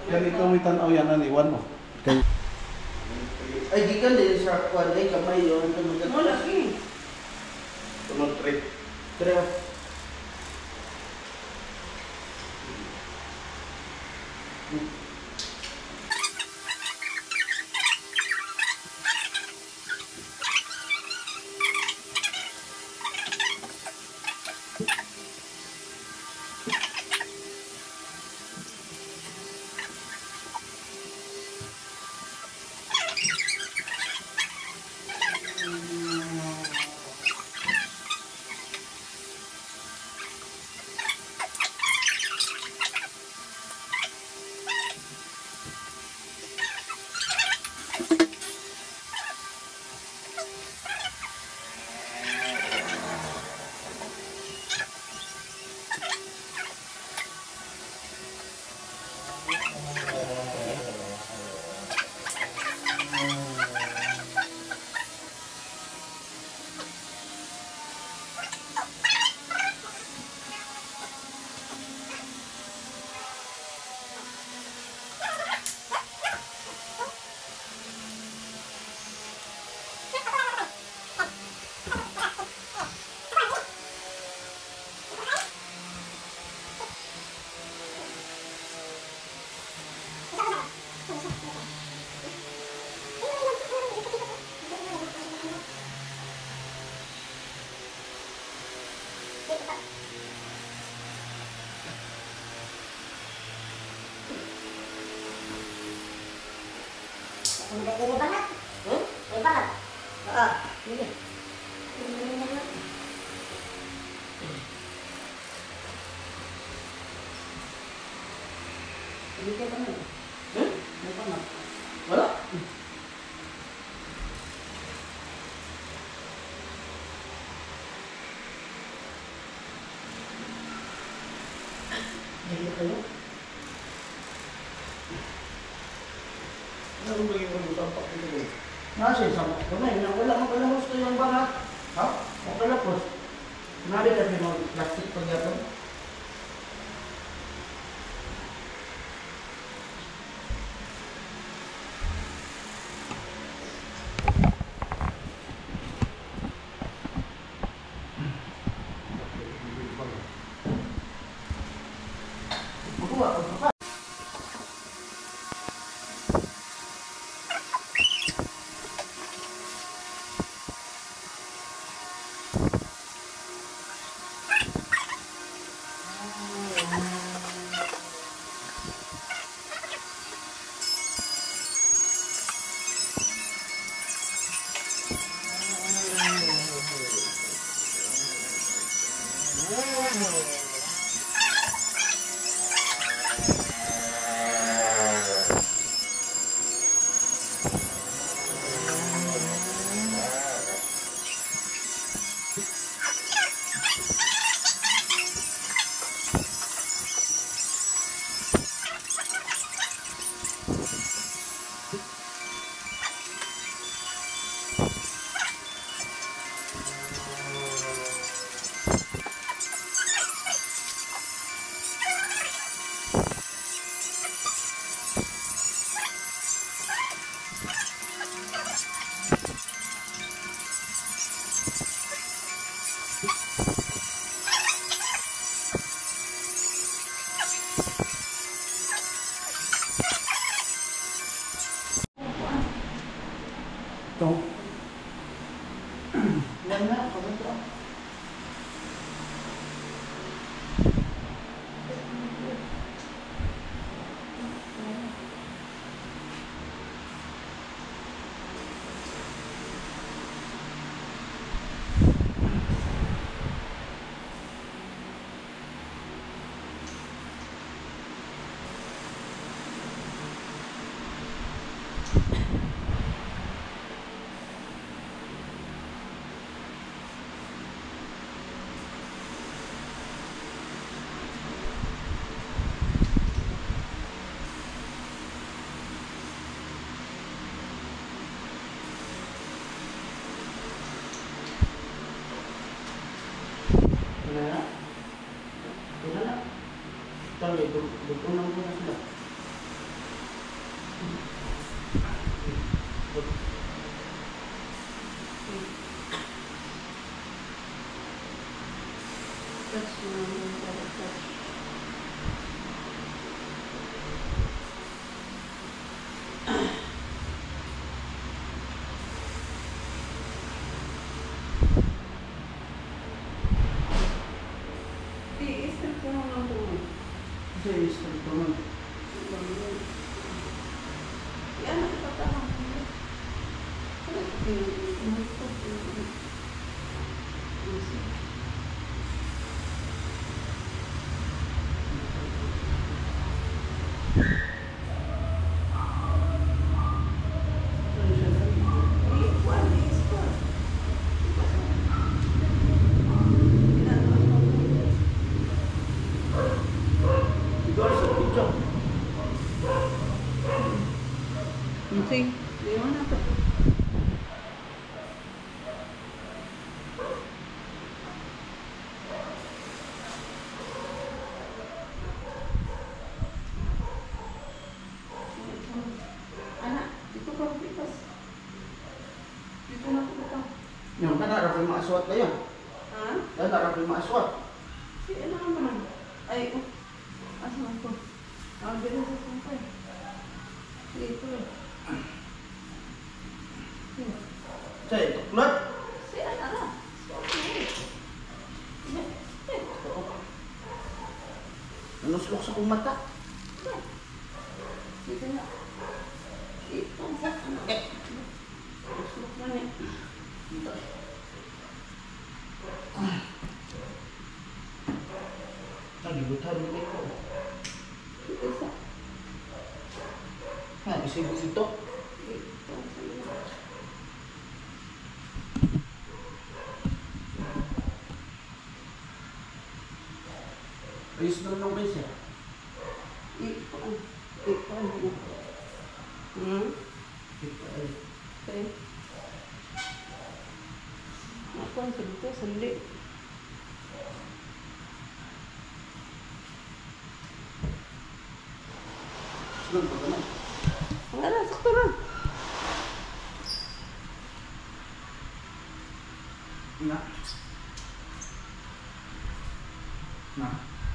Yan ikaw may tanaw yan ani wan mo. Kay Ay, di ka din sa kwan ay kamay yun. Mo lagi. Tunod trip. Pero, Ini banget. Ini banget. ini. Ini dia banget. Ini banget. Wala? Jadi kayo. Ano ba yung tampak dito? Nasi sama. Kamay, wala mo pala gusto yung bangat. Ha? Okay lang po. Nabi kasi mo plastic pagyapon. Magkuha, magkuha. Ito. Yan na, kumito. Tuloy, dutunang ko na sila. Bilis ka dito nun. Yan, nakipagtanong. Okay. Di mo na to. Anak, dito ka pitas. Dito na ko ito. Yung kanarap yung mga aswat na yun. Ha? Kanarap yung mga aswat. Si ano naman? Ay, oh. Asan ako? Ah, dito sa sampay. Dito eh. Sa ito, klot. Si ano na? Si Nanuslok sa kong mata. Dito na. Dito. Eh. Gusto na eh. Dito. Nagibutan mo ito. Dito sa. Ha, isip ito. Dito. Ayos doon nung base. Dito. Dito. Hmm? Ito ay. Okay. Ako ang dito. Sali. Doon pa naman. Ang alas, sakto rin. Na. Na.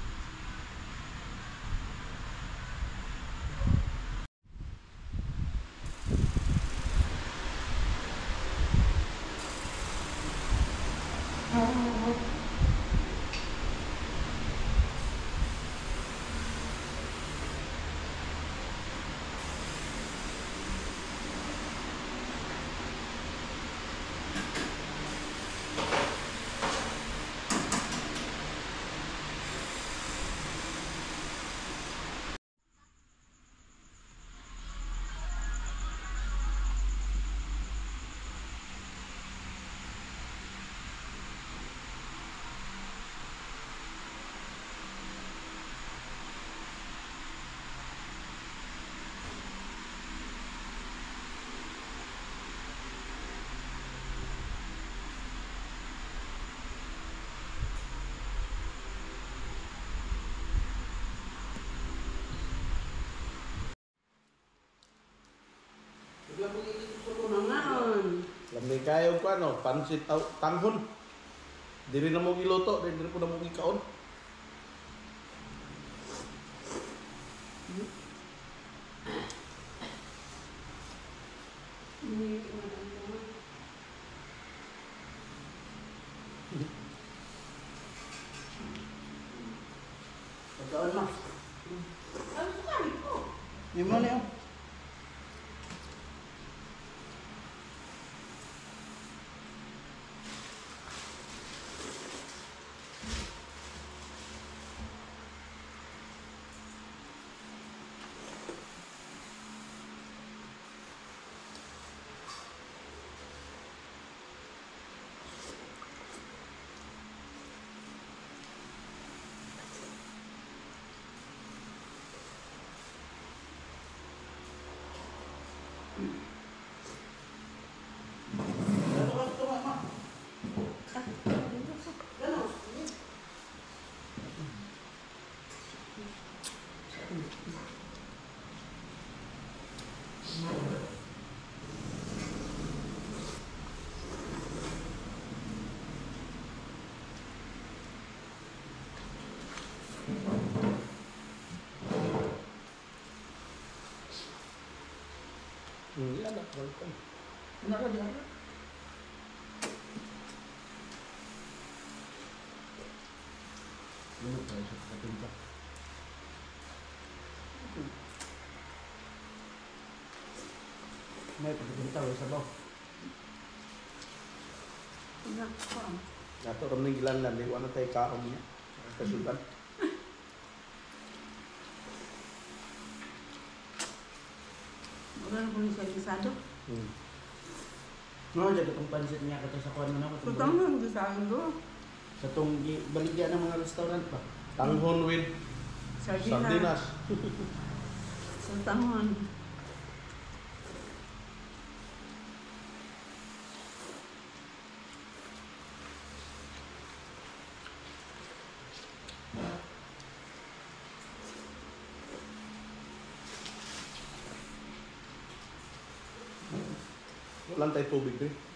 Nangaon. Lamay kayo ko ano, pansit tanghon. Diri na mo giluto, diri po na mo gikaon. Pagkaon mo. Ano sa kami ko? Yung mo na yun. Yan na, welcome. Naka diyan. Ano tayo sa katimpa? May pagkakitaw sa baw. Nako. Nato ram ning gilan lang, di wala tayo kaon niya. Kasudan. Wala na kung siya gisado. No, jaga tong pansit niya kato sa kuan na ako. Kutang na, gisado. Sa tong baligya ng mga restaurant pa. Tanghon with Sardinas. sardinas. Sa tangon. Walang tayo tubig din.